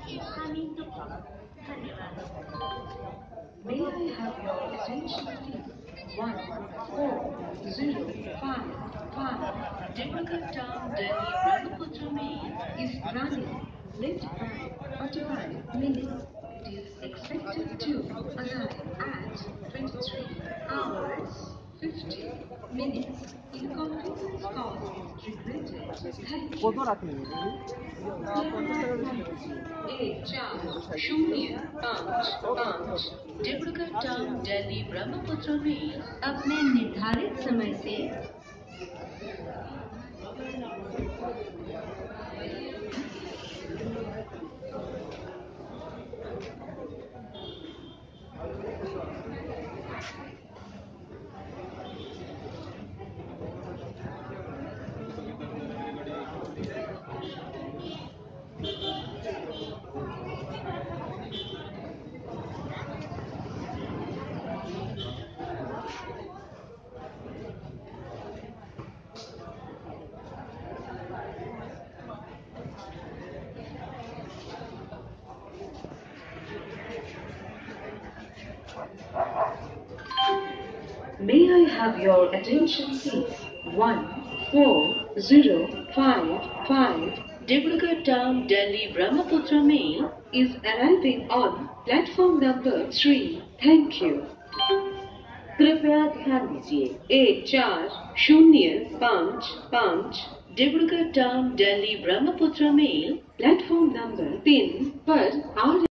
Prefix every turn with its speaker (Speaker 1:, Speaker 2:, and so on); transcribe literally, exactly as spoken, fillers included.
Speaker 1: May I have your attention please? one four zero five five Jaipaiguri Town, Delhi Brahmaputra Mail is running late by forty-five minutes. It is expected to arrive at twenty-three hours fifty minutes. Inconvenience caused is regretted. Thank you. एक चार शून्य पाँच पाँच Dibrugarh town Delhi Brahmaputra में अपने निर्धारित समय से May I have your attention please? one four zero five five Dibrugarh Town, Delhi Brahmaputra Mail is arriving on platform number three. Thank you. कृपया ध्यान दीजिए एक चार शून्य पाँच पाँच Dibrugarh town, Delhi Brahmaputra mail platform number तीन पर आ